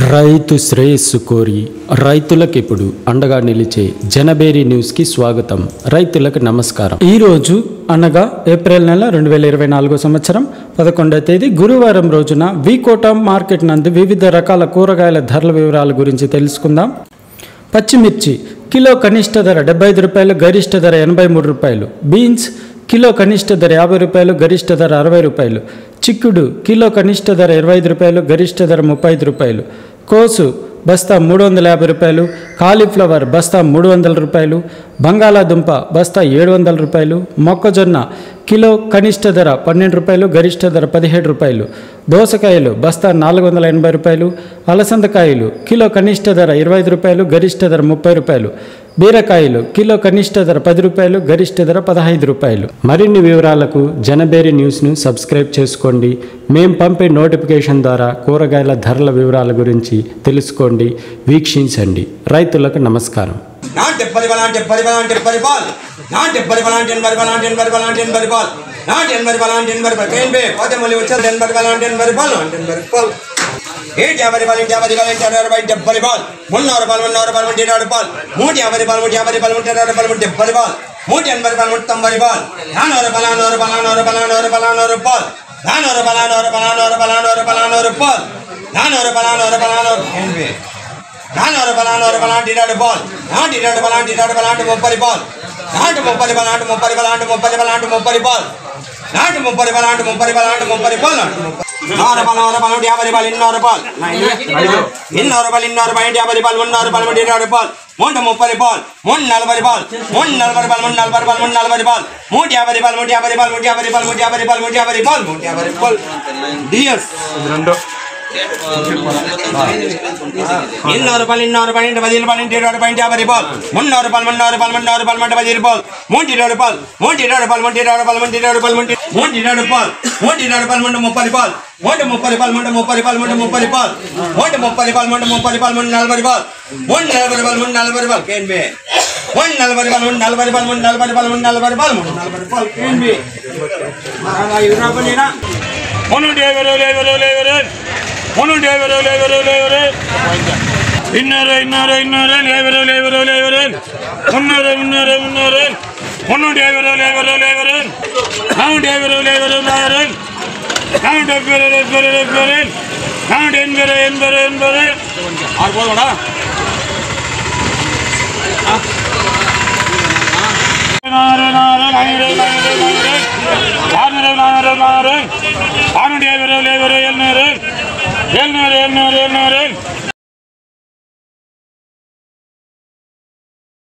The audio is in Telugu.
రైతు శ్రేయస్సు కోరి రైతులకు ఇప్పుడు అండగా నిలిచే జనబేరి న్యూస్ కి స్వాగతం. రైతులకు నమస్కారం. ఈ రోజు అనగా ఏప్రిల్ నెల 2024 సంవత్సరం 11వ తేదీ గురువారం రోజున వికోట మార్కెట్ నందు వివిధ రకాల కూరగాయల ధరల వివరాల గురించి తెలుసుకుందాం. పచ్చిమిర్చి కిలో కనిష్ట ధర 75 రూపాయలు, గరిష్ట ధర 83 రూపాయలు. బీన్స్ కిలో కనిష్ట ధర 50 రూపాయలు, గరిష్ట ధర 60 రూపాయలు. చిక్కుడు కిలో కనిష్ట ధర 25 రూపాయలు, గరిష్ట ధర 35 రూపాయలు. కోసు బస్తా 350 రూపాయలు. కాలీఫ్లవర్ బస్తా 300 రూపాయలు. బంగాళాదుంప బస్తా 700 రూపాయలు. మొక్కజొన్న కిలో కనిష్ట ధర 12 రూపాయలు, గరిష్ట ధర 17 రూపాయలు. దోసకాయలు బస్తా 480 రూపాయలు. అలసందకాయలు కిలో కనిష్ట ధర 25 రూపాయలు, గరిష్ట ధర 30 రూపాయలు. బీరకాయలు కిలో కనిష్ట ధర 10 రూపాయలు, గరిష్ట ధర 15 రూపాయలు. మరిన్ని వివరాలకు జనబేరి న్యూస్ను సబ్స్క్రైబ్ చేసుకోండి. మేము పంపే నోటిఫికేషన్ ద్వారా కూరగాయల ధరల వివరాల గురించి తెలుసుకోండి, వీక్షించండి. రైతులకు నమస్కారం.